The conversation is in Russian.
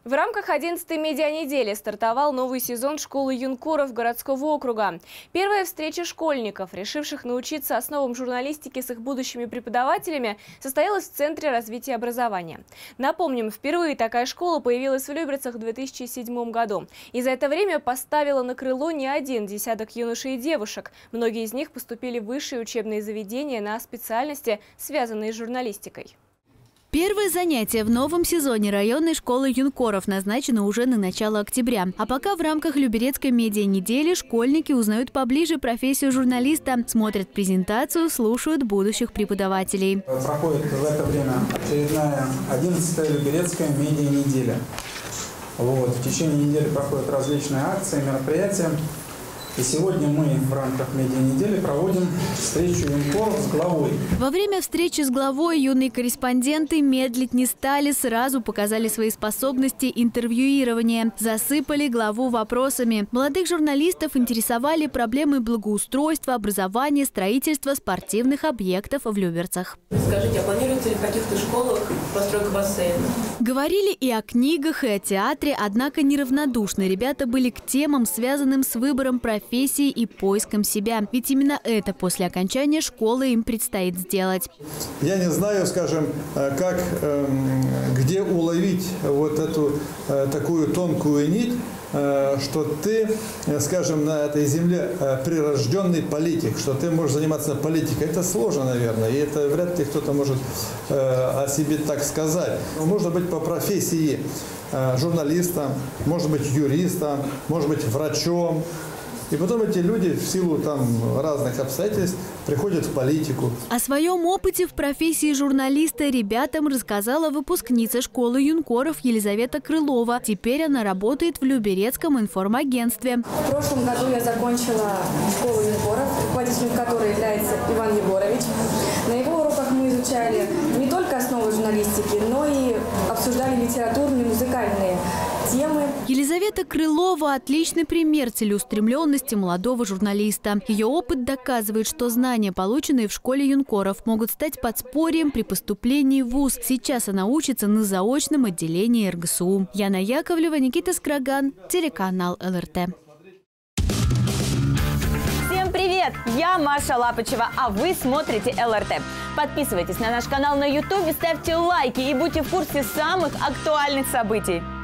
В рамках 11-й медианедели стартовал новый сезон школы юнкоров городского округа. Первая встреча школьников, решивших научиться основам журналистики с их будущими преподавателями, состоялась в Центре развития образования. Напомним, впервые такая школа появилась в Люберцах в 2007 году. И за это время поставила на крыло не один десяток юношей и девушек. Многие из них поступили в высшие учебные заведения на специальности, связанные с журналистикой. Первое занятие в новом сезоне районной школы юнкоров назначено уже на начало октября. А пока в рамках Люберецкой медианедели школьники узнают поближе профессию журналиста, смотрят презентацию, слушают будущих преподавателей. Проходит в это время очередная 11-я Люберецкая медианеделя. В течение недели проходят различные акции, мероприятия. И сегодня мы в рамках медианедели проводим встречу юнкоров с главой. Во время встречи с главой юные корреспонденты медлить не стали, сразу показали свои способности интервьюирования. Засыпали главу вопросами. Молодых журналистов интересовали проблемы благоустройства, образования, строительства спортивных объектов в Люберцах. Скажите, а планируется ли в каких-то школах постройка бассейна? Говорили и о книгах, и о театре, однако неравнодушны ребята были к темам, связанным с выбором профессии и поиском себя. Ведь именно это после окончания школы им предстоит сделать. Я не знаю, скажем, где уловить вот эту такую тонкую нить, что ты, скажем, на этой земле прирожденный политик, что ты можешь заниматься политикой. Это сложно, наверное, и это вряд ли кто-то может о себе так сказать. Можно быть по профессии журналистом, может быть юристом, может быть врачом. И потом эти люди в силу разных обстоятельств приходят в политику. О своем опыте в профессии журналиста ребятам рассказала выпускница школы юнкоров Елизавета Крылова. Теперь она работает в Люберецком информагентстве. В прошлом году я закончила школу юнкоров, руководителем которой является Иван Егорович. На его уроках мы изучали не только основы журналистики, но и обсуждали литературные, музыкальные темы. Елизавета Крылова – отличный пример целеустремленности молодого журналиста. Ее опыт доказывает, что знания, полученные в школе юнкоров, могут стать подспорьем при поступлении в вуз. Сейчас она учится на заочном отделении РГСУ. Яна Яковлева, Никита Скраган, телеканал ЛРТ. Всем привет! Я Маша Лапочева, а вы смотрите ЛРТ. Подписывайтесь на наш канал на YouTube, ставьте лайки и будьте в курсе самых актуальных событий.